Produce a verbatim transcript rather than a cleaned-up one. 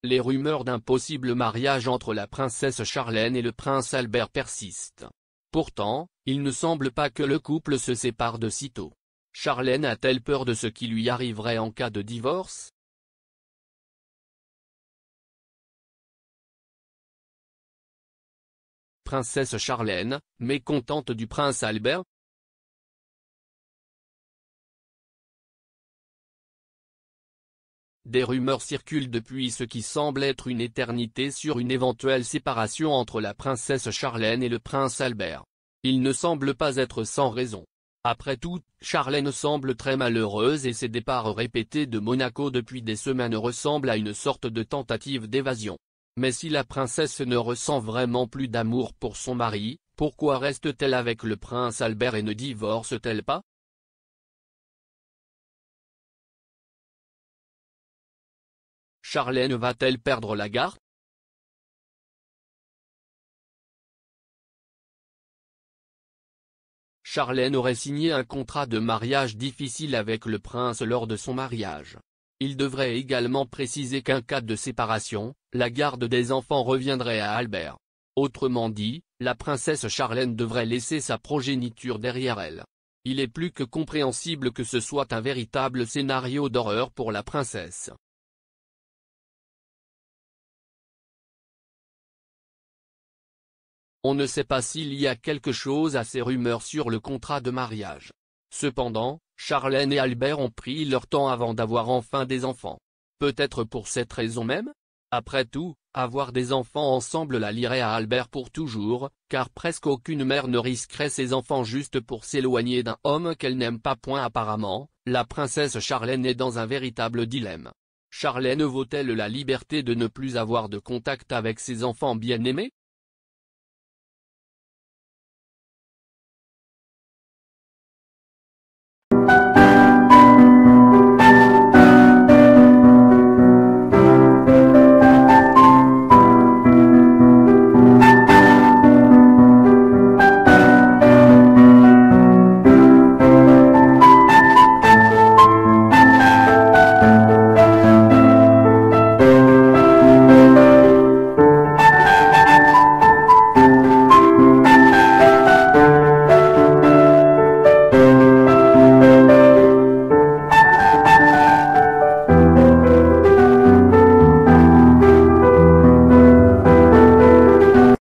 Les rumeurs d'un possible mariage entre la princesse Charlène et le prince Albert persistent. Pourtant, il ne semble pas que le couple se sépare de sitôt. Charlène a-t-elle peur de ce qui lui arriverait en cas de divorce? Princesse Charlène, mécontente du prince Albert? Des rumeurs circulent depuis ce qui semble être une éternité sur une éventuelle séparation entre la princesse Charlène et le prince Albert. Il ne semble pas être sans raison. Après tout, Charlène semble très malheureuse et ses départs répétés de Monaco depuis des semaines ressemblent à une sorte de tentative d'évasion. Mais si la princesse ne ressent vraiment plus d'amour pour son mari, pourquoi reste-t-elle avec le prince Albert et ne divorce-t-elle pas? Charlène va-t-elle perdre la garde? Charlène aurait signé un contrat de mariage difficile avec le prince lors de son mariage. Il devrait également préciser qu'en cas de séparation, la garde des enfants reviendrait à Albert. Autrement dit, la princesse Charlène devrait laisser sa progéniture derrière elle. Il est plus que compréhensible que ce soit un véritable scénario d'horreur pour la princesse. On ne sait pas s'il y a quelque chose à ces rumeurs sur le contrat de mariage. Cependant, Charlène et Albert ont pris leur temps avant d'avoir enfin des enfants. Peut-être pour cette raison même? Après tout, avoir des enfants ensemble la lierait à Albert pour toujours, car presque aucune mère ne risquerait ses enfants juste pour s'éloigner d'un homme qu'elle n'aime pas. Point apparemment, la princesse Charlène est dans un véritable dilemme. Charlène vaut-elle la liberté de ne plus avoir de contact avec ses enfants bien-aimés?